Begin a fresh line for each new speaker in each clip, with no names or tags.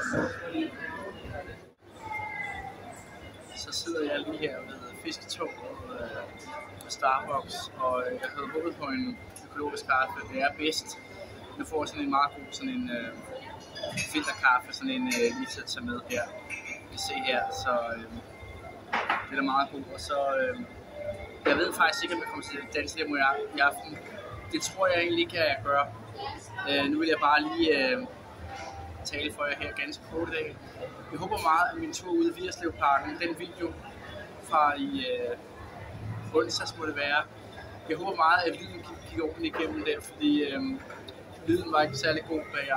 Så sidder jeg lige her ved Fisketoget på Starbucks, og jeg havde håbet på en økologisk kaffe. Det er bedst. Jeg får sådan en meget god sådan en filterkaffe, sådan en lige til at tage med her. I kan se her, så det er da meget god. Og så jeg ved faktisk ikke, om jeg kommer til at danse hjemme i aften. Det tror jeg egentlig ikke, at jeg gør. Nu vil jeg bare lige tale for jer her ganske kort i dag. Jeg håber meget, at min tur ude i Vigerslevparken, den video fra i onsdags må det være. Jeg håber meget, at lyden gik ordentligt igennem der, fordi lyden var ikke særlig god, da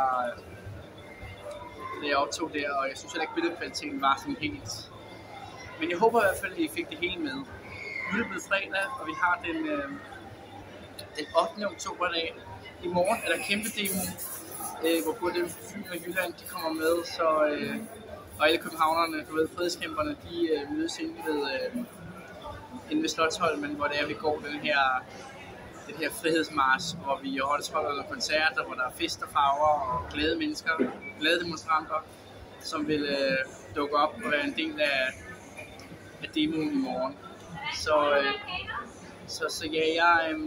jeg optog der, og jeg synes heller ikke, at billedkvaliteten var sådan helt. Men jeg håber i hvert fald, at I fik det hele med. Nu er det blevet fredag, og vi har den 8. oktober dag. I morgen er der kæmpe demo, hvor både Fyn og Jylland de kommer med, så og alle københavnerne, du ved, frihedskæmperne, de mødes inde ved Slotsholmen, hvor det er, vi går den her frihedsmarch, hvor vi holder nogle koncerter, hvor der er fest og farver og glade mennesker, glade demonstranter, som vil dukke op og være en del af demoen i morgen. Så ja,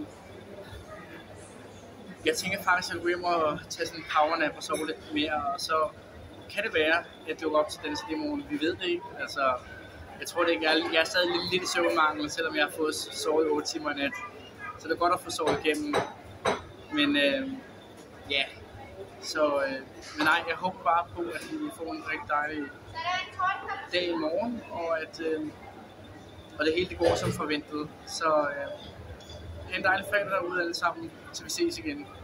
jeg tænker faktisk, at jeg går hjem og tage sådan en powernap og sove lidt mere, og så kan det være, at jeg dukker op til den demoen. Vi ved det ikke. Altså, jeg tror det ikke. Jeg er stadig lidt i søvnmangel, selvom jeg har fået sovet 8 timer i nat. Så det er godt at få sovet igennem. Men ja, men nej, jeg håber bare på, at vi får en rigtig dejlig dag i morgen, og at det hele det går som forventet. Så en dejlig fredag derude alle sammen, så vi ses igen.